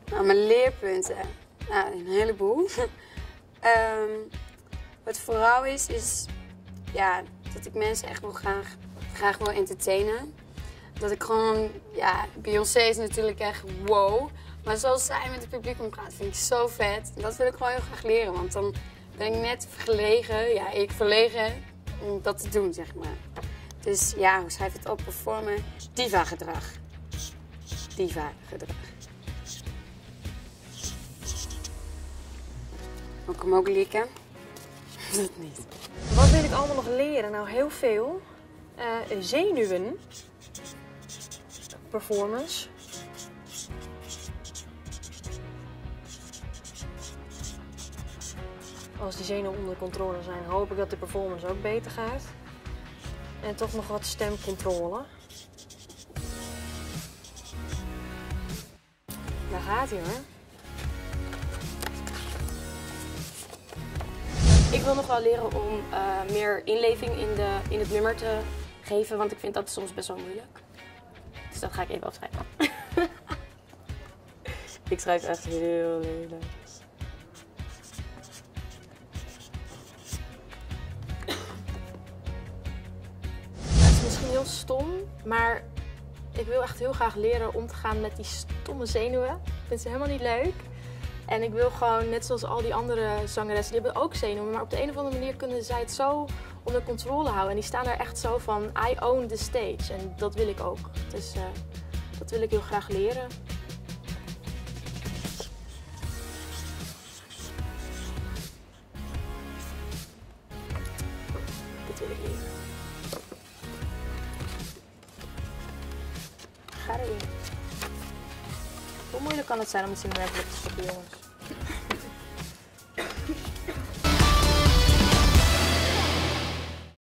Nou, mijn leerpunten. Nou, een heleboel. Wat vooral is ja, dat ik mensen echt graag wil entertainen. Dat ik gewoon, ja, Beyoncé is natuurlijk echt wow. Maar zoals zij met het publiek omgaat, vind ik zo vet. En dat wil ik gewoon heel graag leren, want dan ben ik net verlegen om dat te doen, zeg maar. Dus ja, hoe schrijf je het op? Performen. Diva-gedrag. Diva-gedrag. Moet ik hem ook likken? Dat niet. Wat wil ik allemaal nog leren? Nou, heel veel. Zenuwen. Performance. Als die zenuwen onder controle zijn, hoop ik dat de performance ook beter gaat. En toch nog wat stemcontrole. Daar gaat hij hoor. Ik wil nog wel leren om meer inleving in het nummer te geven, want ik vind dat soms best wel moeilijk. Dus dat ga ik even opschrijven. Ik schrijf echt heel lelijk. Het is misschien heel stom, maar ik wil echt heel graag leren om te gaan met die stomme zenuwen. Ik vind ze helemaal niet leuk. En ik wil gewoon, net zoals al die andere zangeressen, die hebben ook zenuwen. Maar op de een of andere manier kunnen zij het zo onder controle houden. En die staan er echt zo van, I own the stage. En dat wil ik ook. Dus dat wil ik heel graag leren. Dit wil ik leren. Ga erin. Hoe moeilijk kan het zijn om iets in de werkelijk te stoppen, jongens?